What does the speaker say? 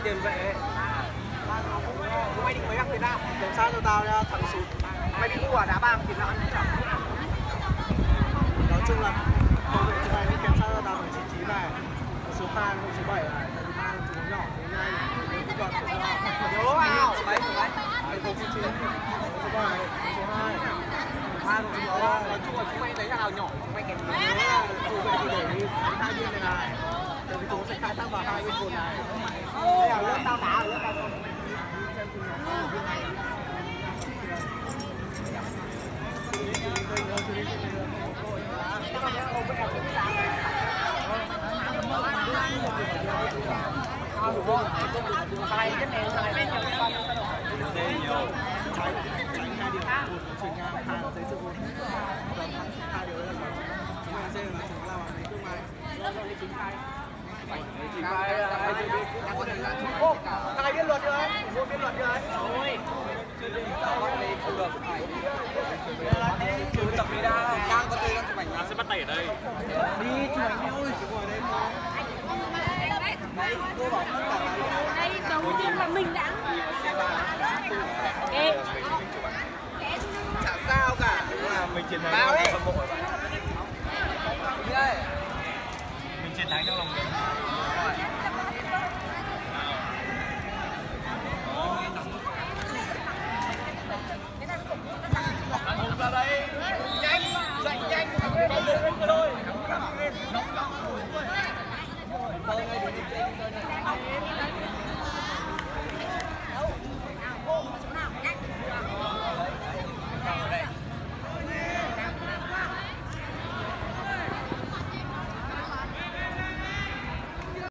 tiền vệ. Mày định mấy găng Việt Nam? Làm sao cho tao nha, thằng sụt. Mày bị ngu à, đá băng thì nó ăn hết. Nói chung là cầu vệ thứ này kèm sao cho tao phải 99 này, số 2, số 7 này, số 3 số nhỏ, số 2 nhớ vào. Đấy, số 99, số 7, số 2. Nói chung là chúng mày lấy thằng nào nhỏ chúng mày kèm nhớ là cầu vệ thì để hai viên này này. Tại vì chúng sẽ khai thác vào hai bên cột này. Đây là lớp tao đá ở lớp tao không. Tay cái này là bên nhiều con nhiều tránh hai điều chuyển ngang hai giấy sự vốn hai điều là chúng ta sẽ là chúng ta làm thương mại chính hai thằng này biết luật chưa ấy? Mua biết luật chưa ấy? Rồi không được cứ tập đi ra đang có chơi đang chụp ảnh sẽ bắt tay ở đây đi chụp ảnh thôi đấy cô bảo tất cả đây đầu tiên là mình đã chả sao cả mình chiến thắng